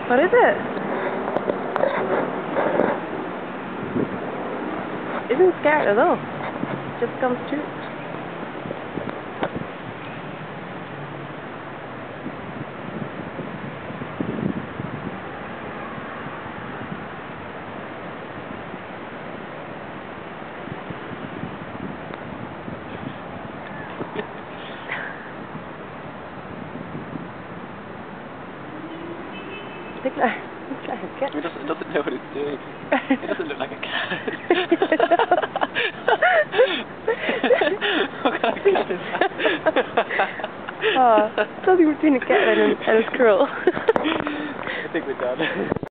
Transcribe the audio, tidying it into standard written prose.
What is it? Isn't scared at all. Just comes through. Looks like a cat. It doesn't know what it's doing. It doesn't look like a cat. What kind of cat is that? Oh, something between a cat and a squirrel. I think we're done.